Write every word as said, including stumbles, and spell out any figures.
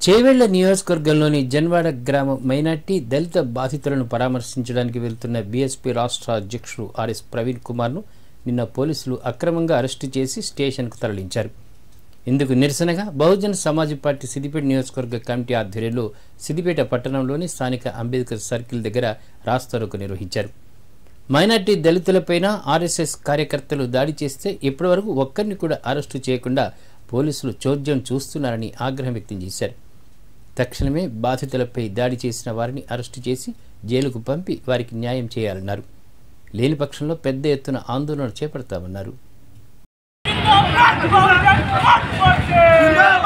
చేవెళ్ల నియోజకవర్గంలోని జన్వాడ గ్రామ మైనార్టీ దళిత బాధితులను పరామర్శించడానికి వెళ్తున్న బీఎస్పీ రాష్ట్ర అధ్యక్షుడు ఆర్ఎస్ ప్రవీణ్ కుమార్ను నిన్న పోలీసులు అక్రమంగా అరెస్టు చేసి స్టేషన్కు తరలించారు. ఇందుకు నిరసనగా బహుజన సమాజ్ పార్టీ సిద్దిపేట నియోజకవర్గ కమిటీ ఆధ్వర్యంలో సిద్దిపేట పట్టణంలోని స్థానిక అంబేద్కర్ సర్కిల్ దగ్గర రాస్తారోకో నిర్వహించారు. మైనార్టీ దళితులపైన ఆర్ఎస్ఎస్ కార్యకర్తలు దాడి చేస్తే ఇప్పటివరకు ఒక్కరిని కూడా అరెస్టు చేయకుండా పోలీసులు చోద్యం చూస్తున్నారని ఆగ్రహం వ్యక్తం చేశారు. తక్షణమే బాధితులపై దాడి చేసిన వారిని అరెస్టు చేసి జైలుకు పంపి వారికి న్యాయం చేయాలన్నారు. లేని పక్షంలో పెద్ద ఎత్తున ఆందోళన చేపడతామన్నారు.